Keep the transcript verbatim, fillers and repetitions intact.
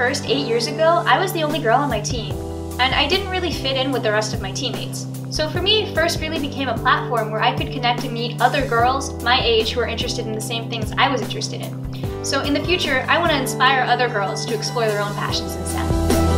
first eight years ago, I was the only girl on my team, and I didn't really fit in with the rest of my teammates. So for me, FIRST really became a platform where I could connect and meet other girls my age who are interested in the same things I was interested in. So in the future, I want to inspire other girls to explore their own passions in STEM.